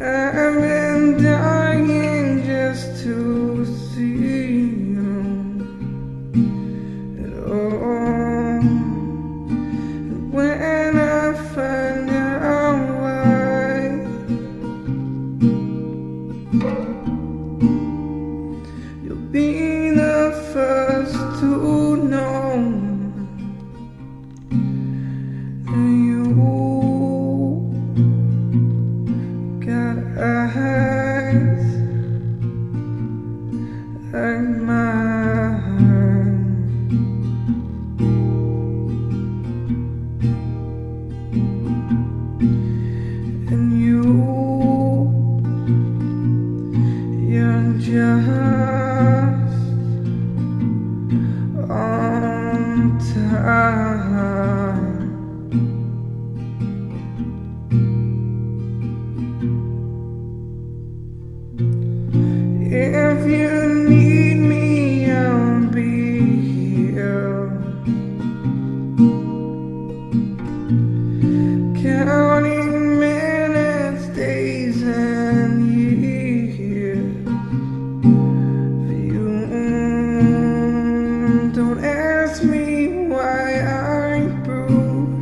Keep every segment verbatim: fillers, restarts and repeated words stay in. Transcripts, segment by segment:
I've been dying just to see you at all. And when I find out why, you'll be the first to know that you got eyes like mine, and you, you're just on time. If you need me, I'll be here, counting minutes, days, and years for you. Don't ask me why I'm rude.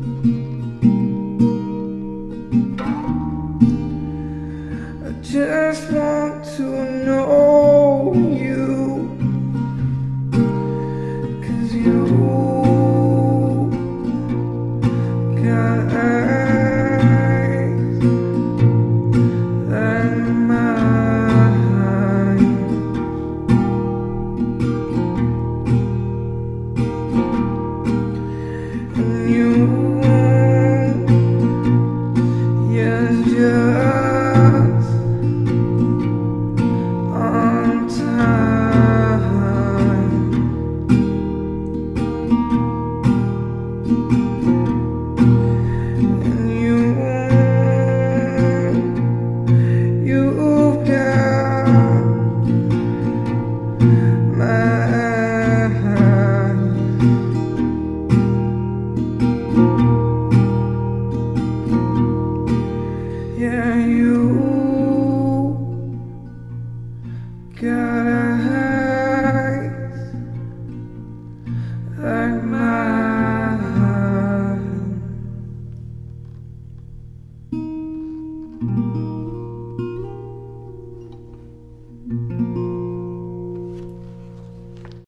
I just want to know you, 'cause you got eyes like mine, and you, you're just on time. And you, you've got my eyes. Yeah, you got a